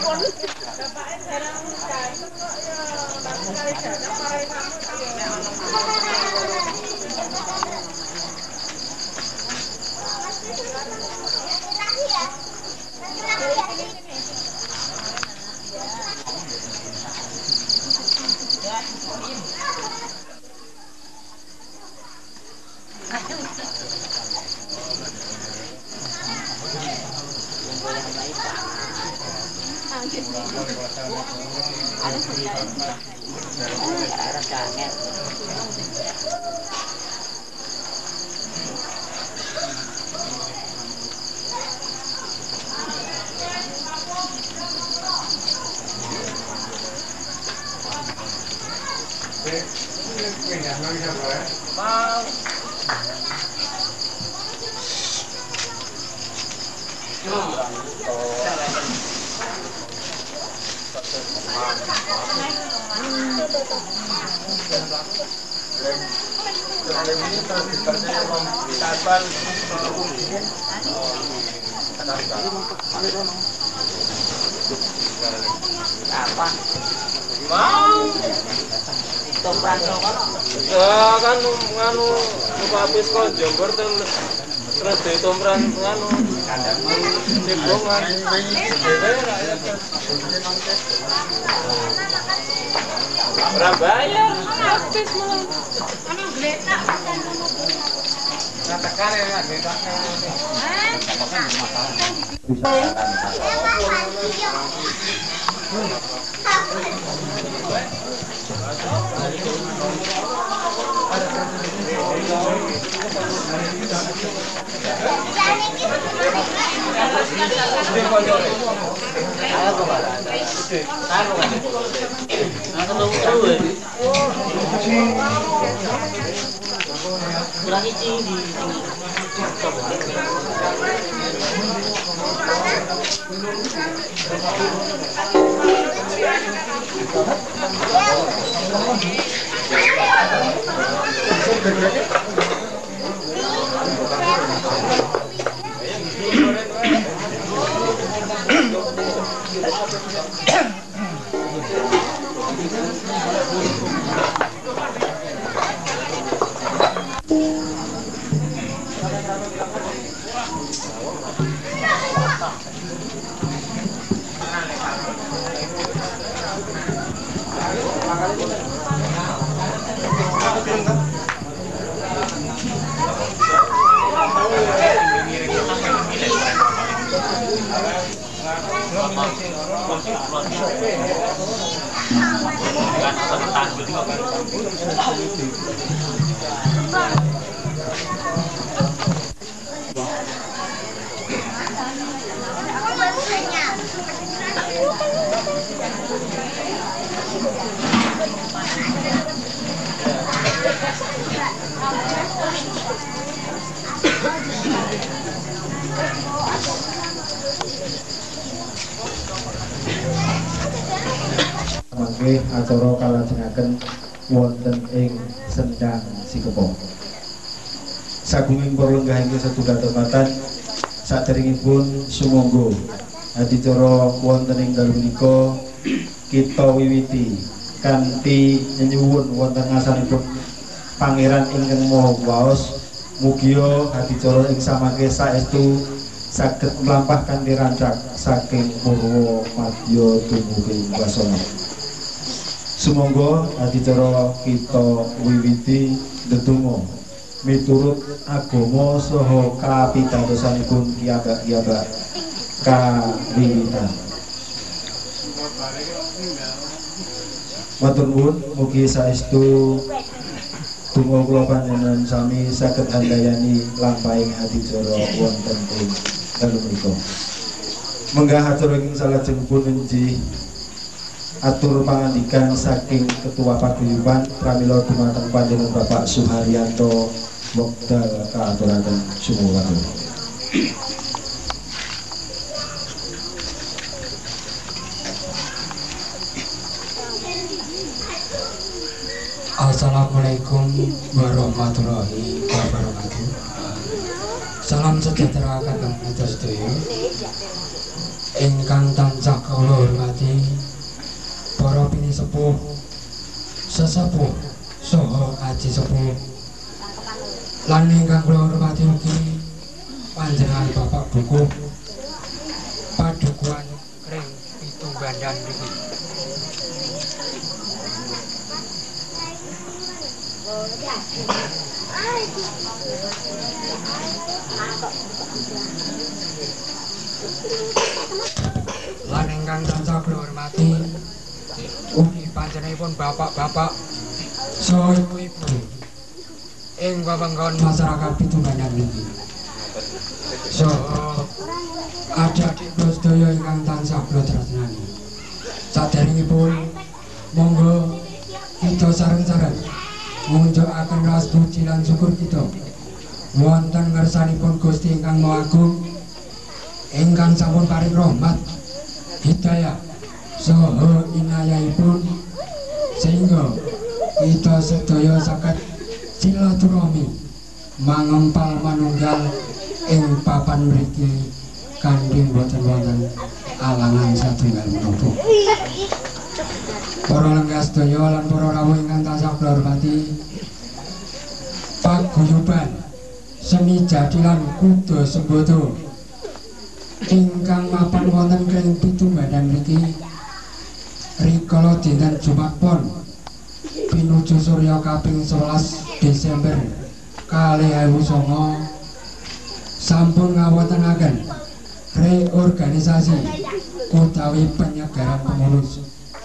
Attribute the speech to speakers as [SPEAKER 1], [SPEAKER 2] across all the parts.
[SPEAKER 1] Ya kan nganu habis kok Jember terus ditomran nganu cebongan ora bayar habis malah ana gletak tekan ya gletak
[SPEAKER 2] acara kalajengaken wonten ing Sendang Sikepo. Sagunging para lenggah inggih sedulur aturmatan saderengipun sumangga adicara wonten ing dalu menika kita wiwiti kanthi nyuwun wonten ngasanipun Pangeran ingkang Maha Kuwaos mugia adicara ing samangke saestu saged mlampah kanthi rancak saking purwa madya dumugi wasana. Sumangga adicara kita wiwiti ndedonga miturut agama saha kapitadosanipun kiyambak-kiyambak kawiwitan. Matur nuwun mugi saestu donga kula panjenengan sami saged handayani lampahing adicara wonten ing dalu menika. Menggah acara ing salajengipun inggih atur pangandikan saking Ketua Paguyuban pramila dumateng panjenengan Bapak Suharyanto wekdal kaaturaken sumangga.
[SPEAKER 3] Assalamualaikum warahmatullahi wabarakatuh. Salam sejahtera kagem kita sedaya ingkang tansah kawula sesepuh saha aji sepuh lan ingkang kula hormati ugi panjenengan Bapak Dukuh Padukuhan Kring Pitumbandan niki. Lan ingkang tansah kula hormati ugi panjenenganipun bapak-bapak saha ibu-ibu ing wewengkon masyarakat Pitumbandan niki. Saha adik-adik kula sedaya ingkang tansah kula tresnani. Saderengipun monggo kita sareng-sareng ngunjukaken ras puji lan syukur kita wonten ngersanipun Gusti ingkang Maha Agung ingkang sampun paring rahmat hidayah saha inayahipun sehingga kita sedaya saged silaturahmi mangempal manunggal ing papan mriki kanthi boten wonten alangan satunggal menapa. Para lenggah sedaya lan para rawuh ingkang tansah kula hormati, paguyuban seni jadilan kuda sembodo ingkang mapan wonten ing Pitumbandan niki rikala dinten Jumat Pon pinuju surya kaping 11 Desember 2009 sampun ngawontenaken reorganisasi utawi penyegaran pengurus.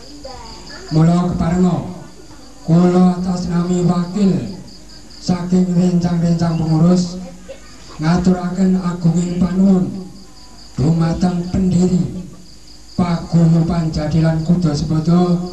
[SPEAKER 3] Mula keparenga kula atas nami wakil saking rencang-rencang pengurus ngaturaken agunging panuwun dumateng pendiri paguyuban jadilan kuda sembodo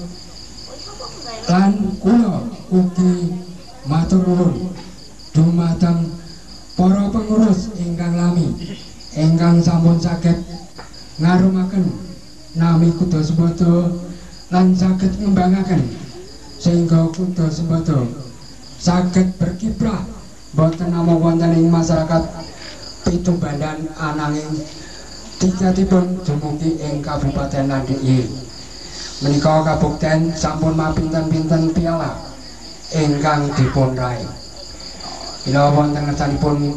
[SPEAKER 3] lan kula ugi matur nuwun dumateng para pengurus ingkang lami ingkang sampun saged ngarumaken nami kuda sembodo lan saged ngembangaken sehingga kuda sembodo saged berkiprah boten namung wonten ing masyarakat Pitumbandan ananging tiketipun dumugi ing Kabupaten lan DIY. Menika kabukten sampun mapinten-pinten piala ingkang dipun raih. Ila wonten ngersanipun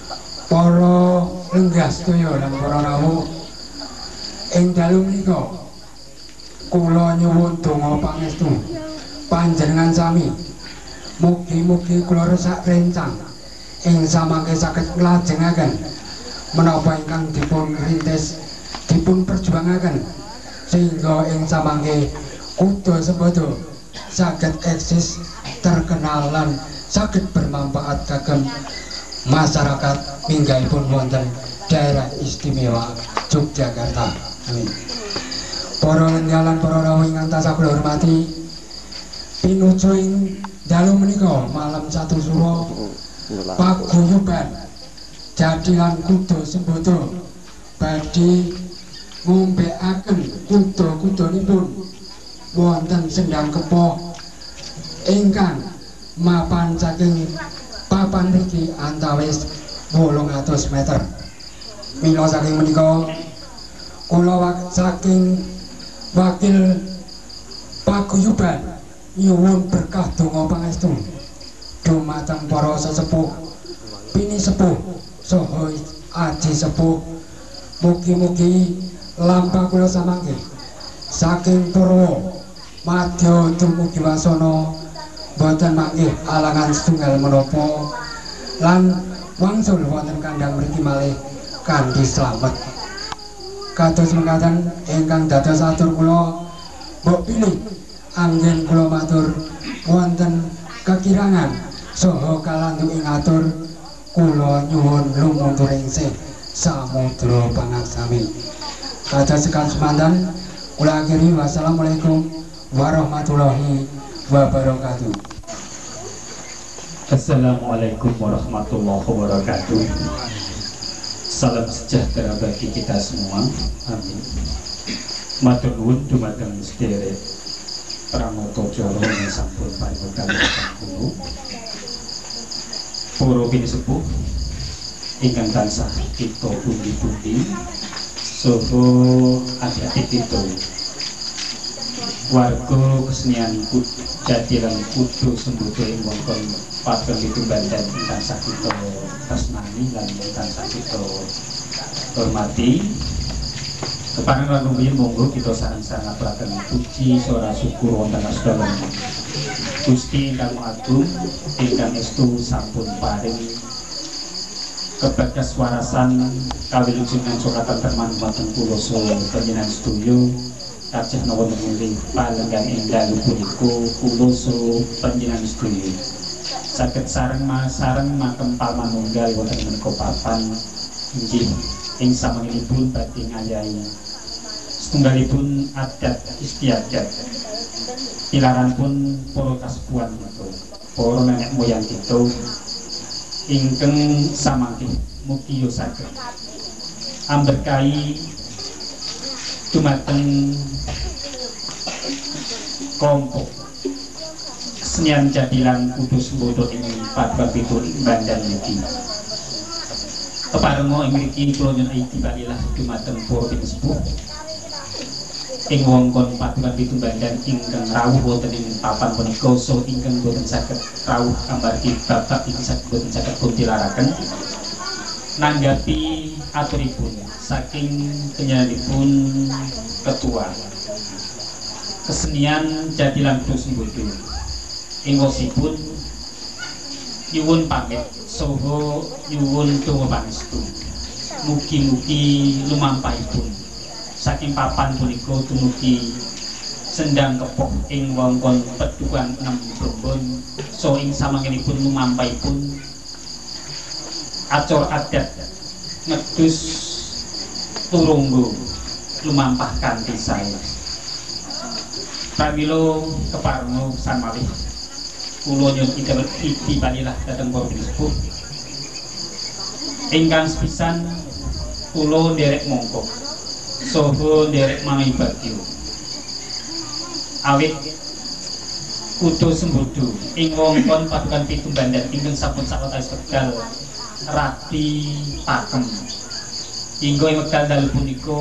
[SPEAKER 3] para lenggah sedaya lan para rawuh ing dalu menika kula nyuwun donga pangestu panjenengan sami mugi-mugi kula resak rencang ing samangke saged nglajengaken menapa ingkang dipun rintis dipun perjuangaken sehingga ing samangke kuda sembodo saged eksis terkenal lan saged bermanfaat kagem masyarakat minggahipun wonten daerah istimewa Yogyakarta. Amin. Para lenggah para rawuh ingkang tansah kula hormati, pinuju ing dalu menika malam satu suro paguyuban jadilan kuda sembodo badhe ngombeaken kuda-kudanipun wonten sendang kepo ingkang mapan saking papan mriki antawis 800 meter. Mila saking menika kula saking wakil paguyuban nyuwun berkah donga pangestu dumateng para sesepuh pini sepuh saha aji sepuh mugi-mugi lampah kula samangke saking purwa madya dumugi wasana boten manggih alangan setunggal menapa lan wangsul wonten kandhang mriki malih kanthi slamet. Kados mekaten ingkang dados atur kula mbok pilih anggen kula matur wonten kekirangan saha kalantu ing atur kula nyuwun lumunturing sih samudra pangaksami. Kados sekalian semanten kula akhiri wassalamualaikum warahmatullahi wabarakatuh.
[SPEAKER 4] Assalamualaikum warahmatullahi wabarakatuh. Salam sejahtera bagi kita semua. Amin. Matur nuwun dumateng sedherek Pramata Jara ing sampun panuwun kula. Para pinisepuh ingkang tansah kita pundi-pundi saha adik-adik kita warga kesenian jadilan kudu sembudo ing wongkon pagem pitumbandan ingkang sakita tresnani lan ingkang sakita hormati. Kepareng lan rumiyin monggo kita sareng-sareng ngaturaken puji sora syukur wonten asdalan Gusti ingkang Agung ingkang estu sampun paring kebagas warasan kawilujengan sokatan terman wonten kula saha panjenengan sedaya kajah wonten ing palenggan enggal punika kula saha panjenengan sedaya saged sareng makem pamanunggal wonten menika papan inggih ing samanginipun badhe ngayahi setunggalipun adat istiadat pilaranipun para kasepuhan kita para nenek moyang kita ingkang samangke mugi saged amberkahi dumateng kelompok kesenian jadilan kudus bodoh ing paduan pitur ing Bandan niki. Keparenga ing mriki kula nyuwun idibalilah dumateng para pinesepuh ing wongkon paduan pitu Bandan ingkang rawuh wonten ing papan punika saha ingkang boten saged rawuh amargi bapak ingkang boten saged puntilaraken nanggapi aturipun saking penyanipun ketua kesenian jadilan kudus bodoh ing wosipun nyuwun pamit saha nyuwun donga pangestu mugi-mugi lumampahipun saking papan punika dumugi sendang kepoh ing wongkon pedukan 6 Brombon so ing samangenipun lumampahipun acor adat ngedus turunggo lumampah kanthi sae. Pramila keparenga samalih kula nyuwun idibalilah dhateng para pinesepuh ingkang sepisan kula nderek mongko saha nderek mangibadya awit kudu sembodo ing wongkon padukan pitu Bandan ingkang sampun sawetawis wekdal radi pakem hingga ing wekdal dalu punika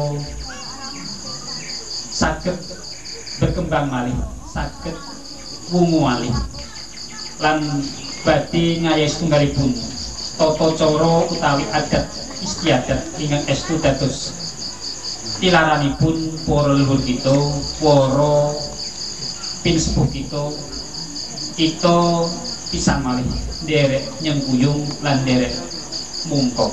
[SPEAKER 4] saged berkembang malih saged wungu malih lan badhe ngayahi setunggalipun tata cara utawi adat istiadat ingkang estu dados tilaranipun para leluhur kita, para pinesepuh kita pisan malih nderek nyengkuyung lan nderek mungkok.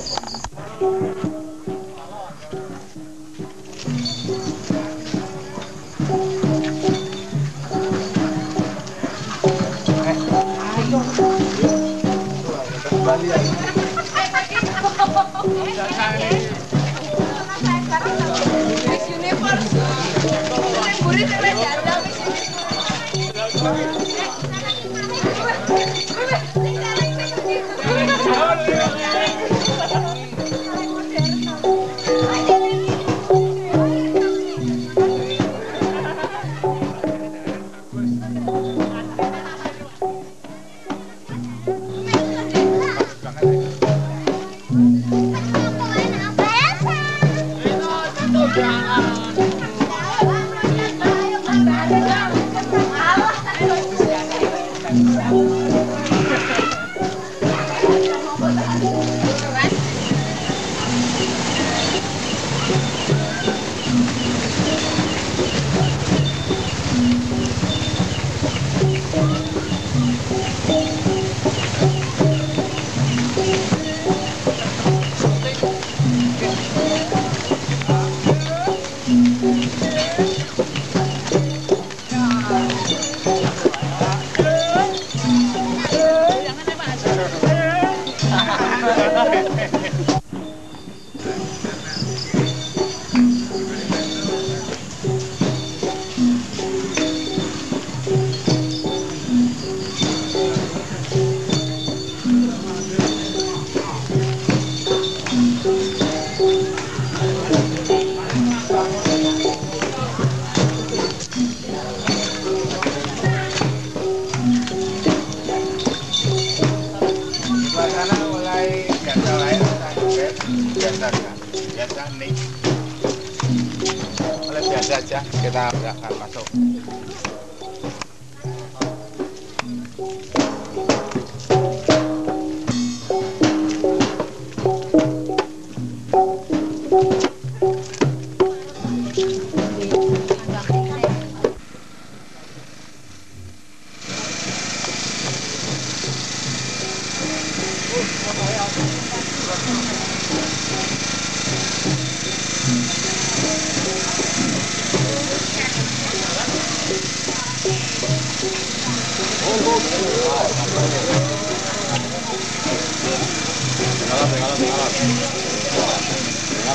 [SPEAKER 1] Oleh biasa aja kita akan masuk.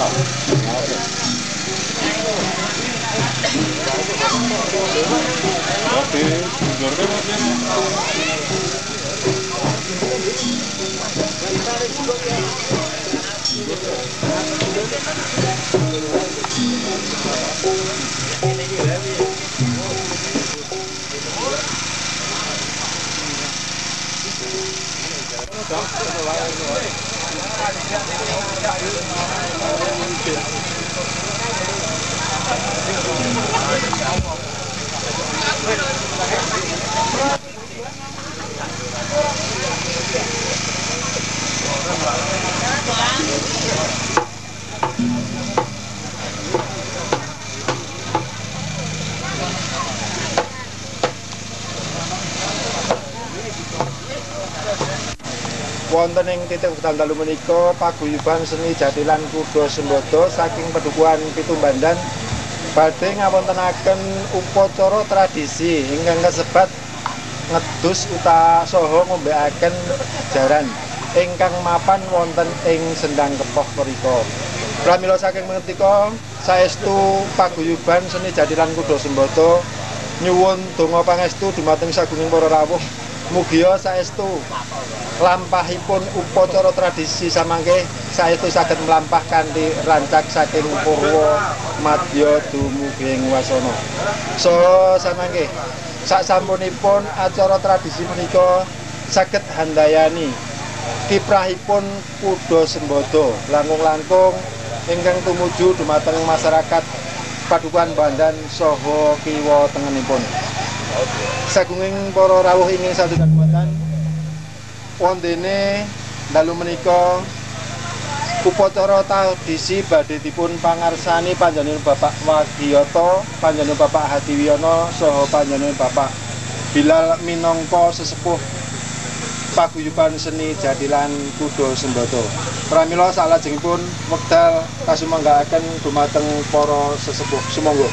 [SPEAKER 2] Wonten ing titik wekdal dalu menika paguyuban seni jadilan kuda sembodo saking Padukuhan Pitumbandan badhe ngawontenaken upacara tradisi ingkang kasebat ngedus saha ngombekaken jaran ingkang mapan wonten ing Sendang Kepoh mriku. Pramila saking menika saestu paguyuban seni jadilan kuda sembodo nyuwun donga pangestu dumateng sagunging para rawuh mugia saestu lampahipun upacara tradisi samangke saestu saged mlampah kanthi rancak saking purwa madya dumugi ing wasana. Saha samangke saksampunipun acara tradisi menika saged handayani kiprahipun kuda sembodo langkung-langkung ingkang tumuju dumateng masyarakat Padukuhan Bandan saha kiwa tengenipun. Sagunging para rawuh ingkang sadaya wondene dalu menika upacara tradisi badhe dipun pangarsani panjenengan Bapak Wagiyata, panjenengan Bapak Hadiwiyono saha panjenengan Bapak Bilal minangka sesepuh paguyuban seni jadilan kuda sembodo. Pramila salajengipun wekdal kasumanggaaken dumateng para sesepuh. Sumangga.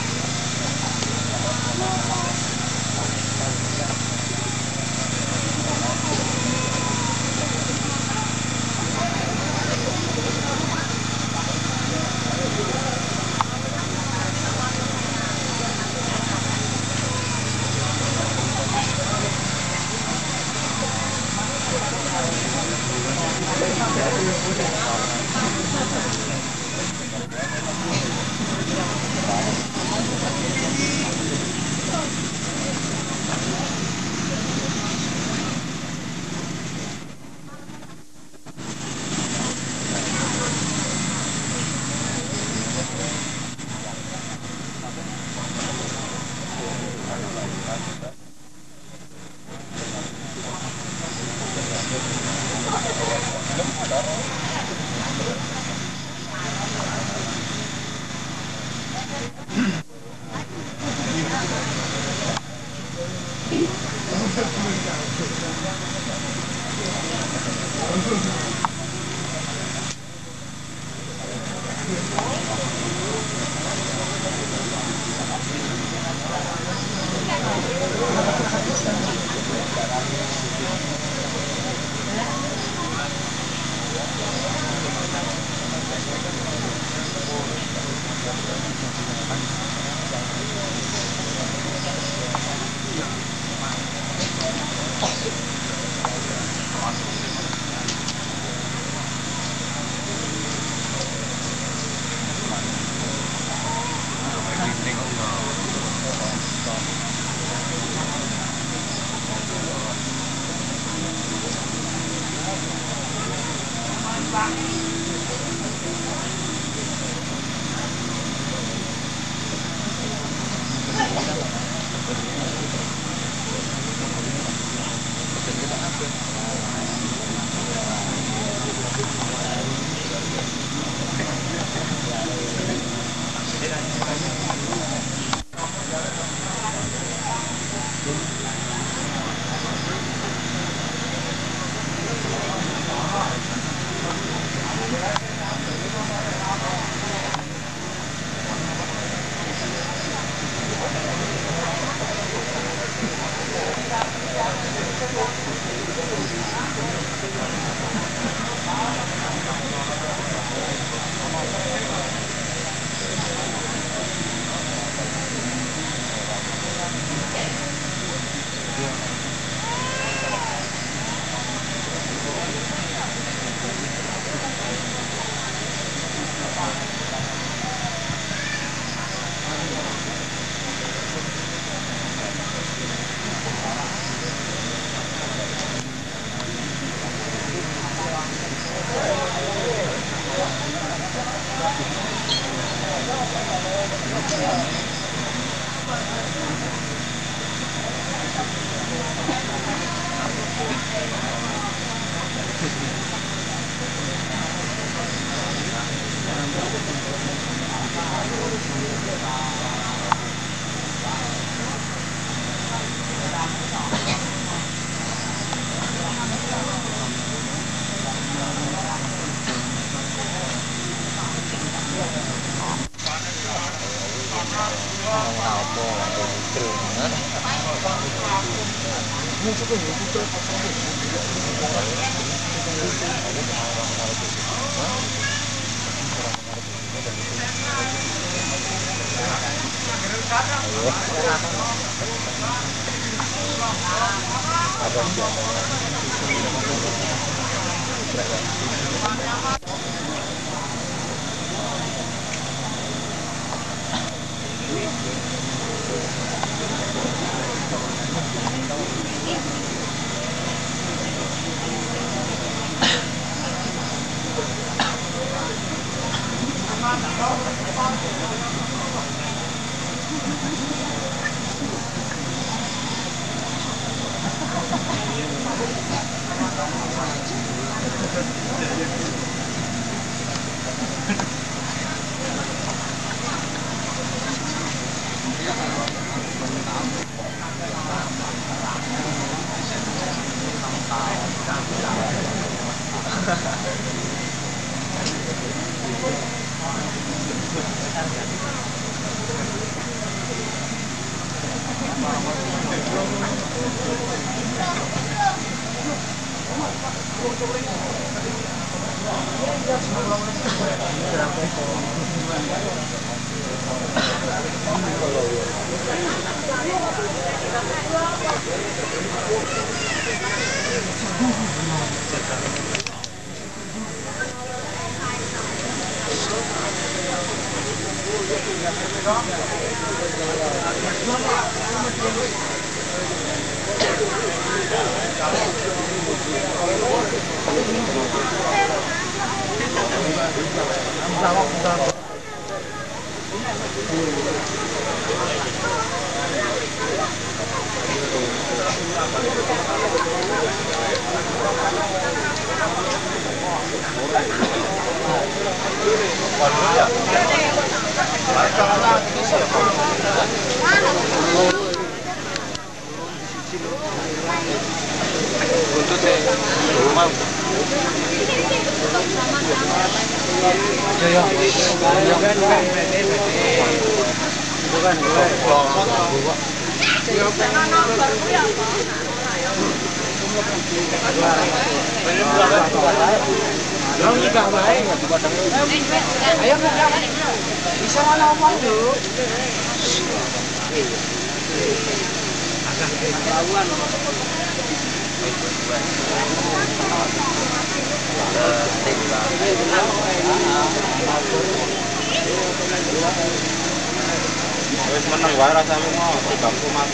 [SPEAKER 1] Wis meneng wae rasane mau bangku mati.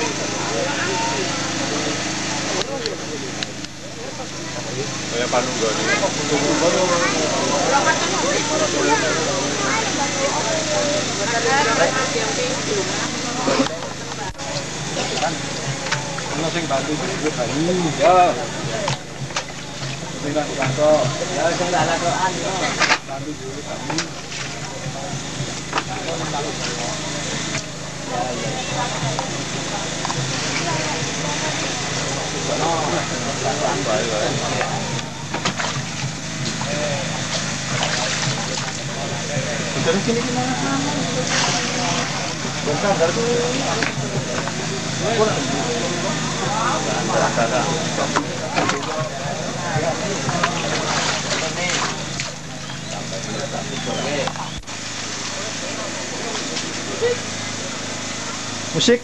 [SPEAKER 1] Kaya panunggone. Ono sing bantu iki Bali. Ya. Sing tak kanto. Ya sing tak lakokan yo. Bantu dulu Bali. Dari sini gimana? Bukan dari musik.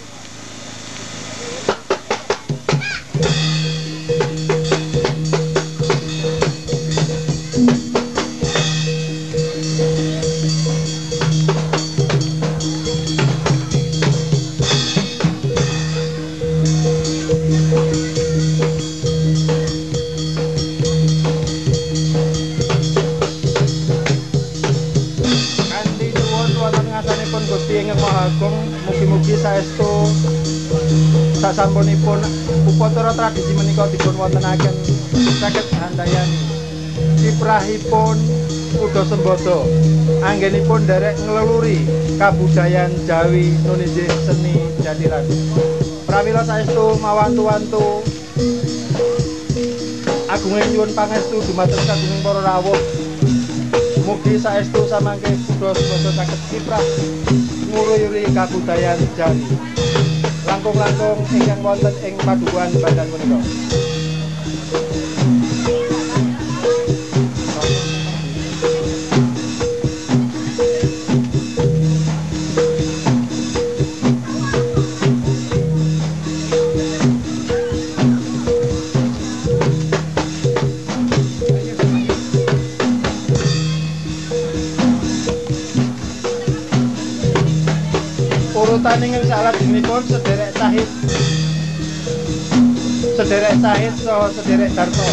[SPEAKER 1] Mugi-mugi saestu sasampunipun upacara tradisi menika dipun wontenaken saged handayani kiprahipun
[SPEAKER 2] Kudo Sembodo anggenipun derek ngleluri kabudayan Jawi nuninggih seni jatilan. Pramila saestu mawantu-wantu agunging nyuwun pangestu dumateng kagunging para rawuh. Mugi saestu samangke Kudo Sembodo saged kiprah nguruyuri kabudayan Jawi. Langkung-langkung ingkang wonten ing padukuhan Bandan punika. Urutaning salajengipun sederek Sahid saha sederek Darto.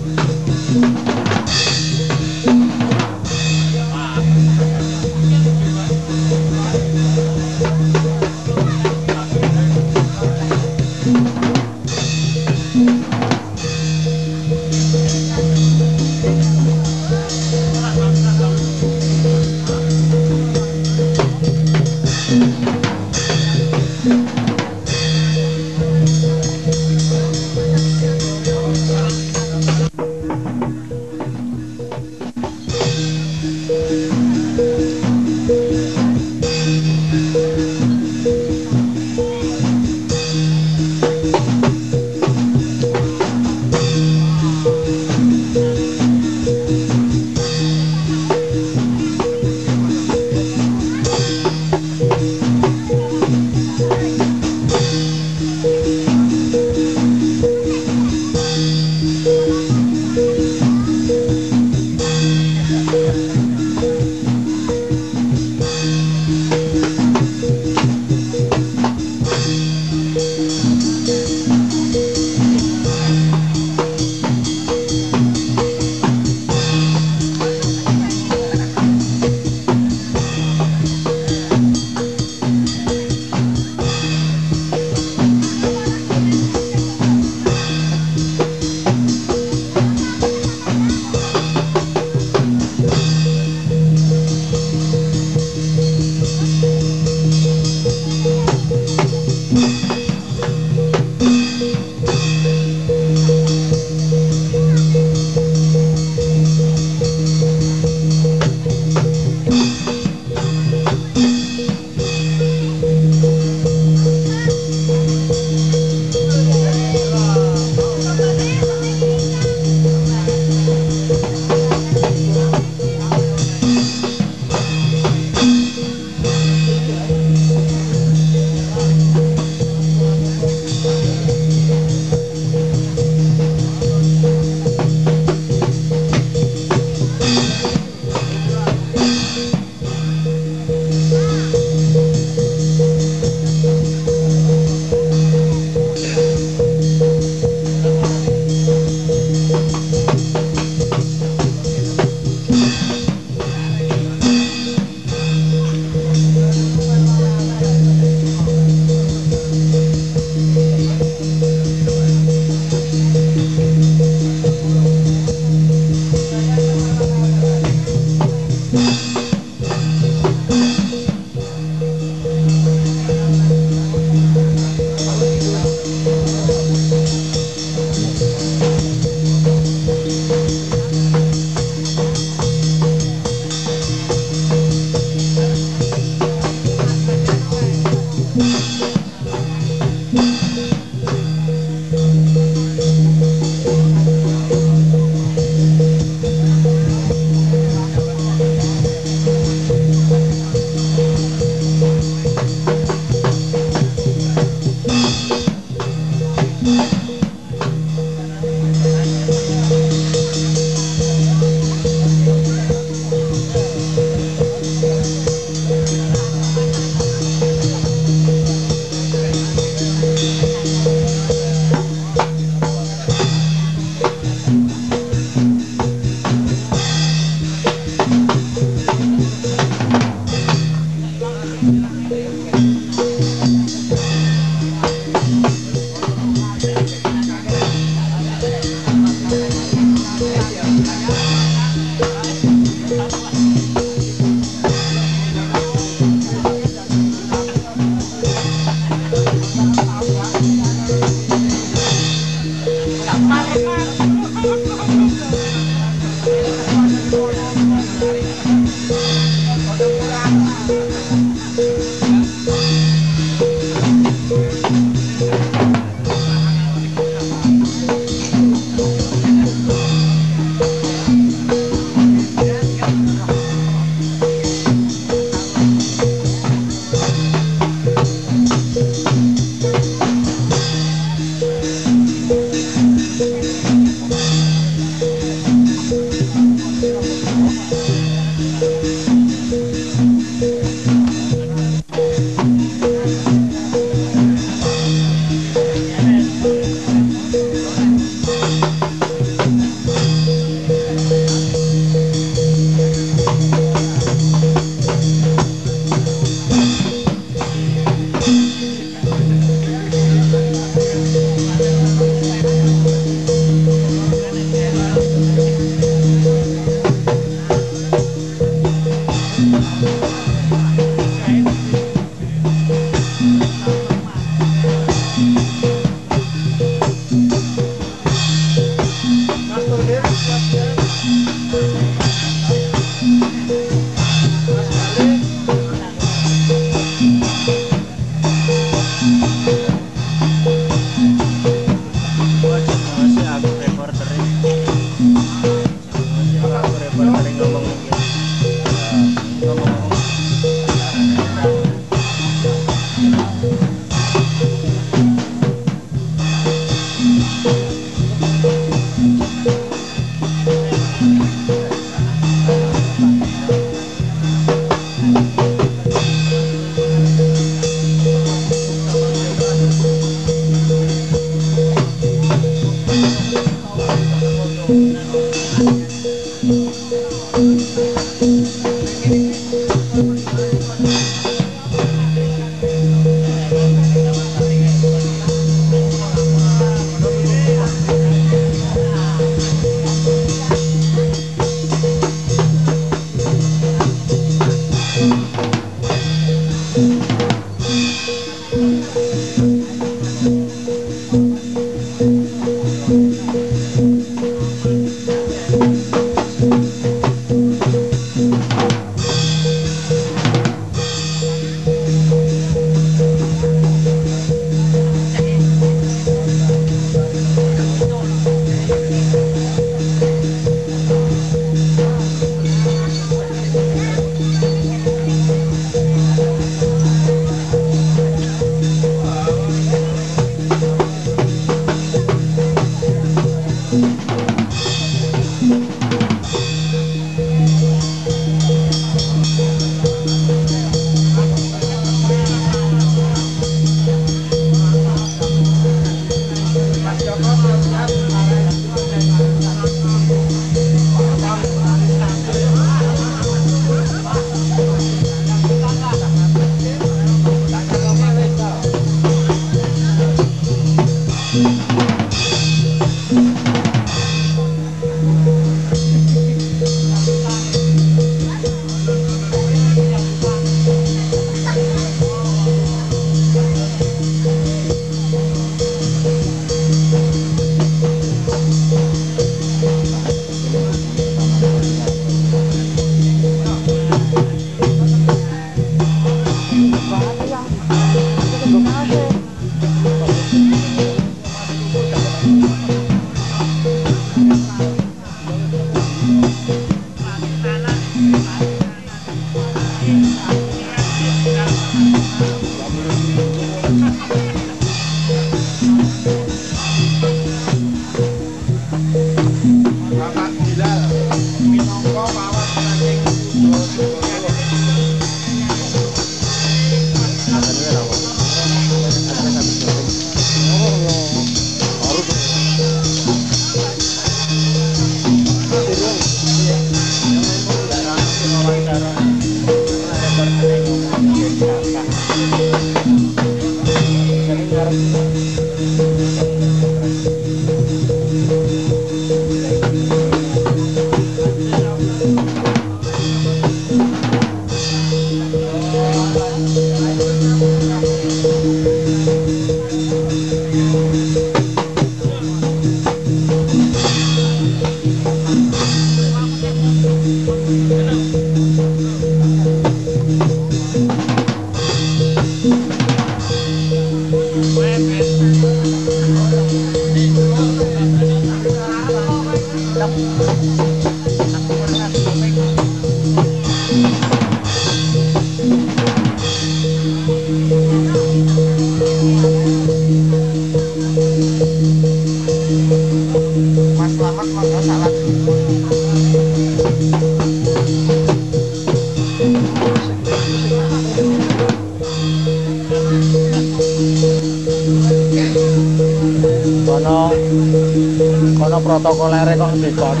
[SPEAKER 1] Kono protokolere kok dikon.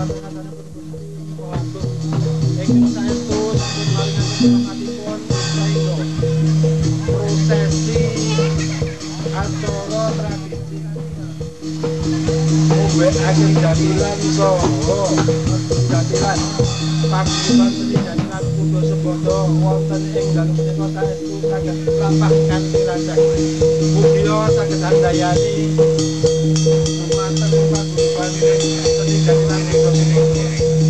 [SPEAKER 2] prosesi acara tradisi agen jatilan soho jatilan paguyuban seni jatilan kudo sebodo wonten ing dalem menika saestu saged lampah kanthi rajah budya saged handayani dumateng paguyuban seni jatilan kudo sebodo.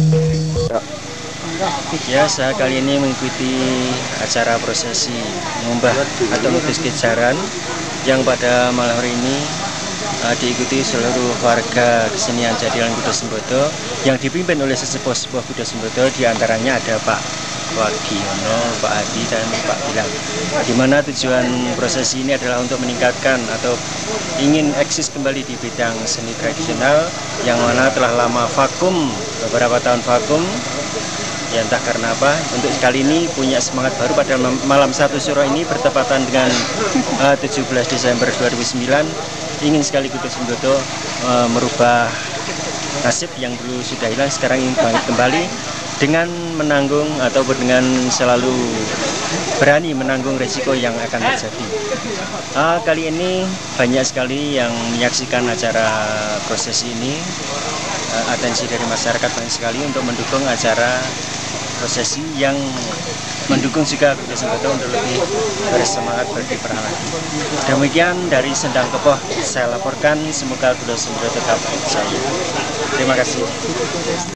[SPEAKER 1] Ya, saya kali ini mengikuti acara prosesi mengumbah atau nutis kejaran yang pada malam hari ini diikuti seluruh warga kesenian Jatilan Kudo Sembodo yang dipimpin oleh sesepuh Kudo Sembodo, diantaranya ada Pak Wagiono, Pak Adi, dan Pak Bilang. Di mana tujuan prosesi ini adalah untuk meningkatkan atau ingin eksis kembali di bidang seni tradisional yang mana telah lama vakum, beberapa tahun vakum. Ya entah karena apa, untuk kali ini punya semangat baru pada malam 1 Syuro ini bertepatan dengan 17 Desember 2009. Ingin sekali Kudo Sembodo merubah nasib yang dulu sudah hilang, sekarang ingin bangkit kembali dengan menanggung atau dengan selalu berani menanggung resiko yang akan terjadi. Kali ini banyak sekali yang menyaksikan acara prosesi ini. Atensi dari masyarakat banyak sekali untuk mendukung acara prosesi yang mendukung juga Kudo Sembodo untuk lebih bersemangat berkiprah lagi. Demikian dari Sendang Kepoh saya laporkan, semoga Kudo Sembodo tetap jaya. Terima kasih.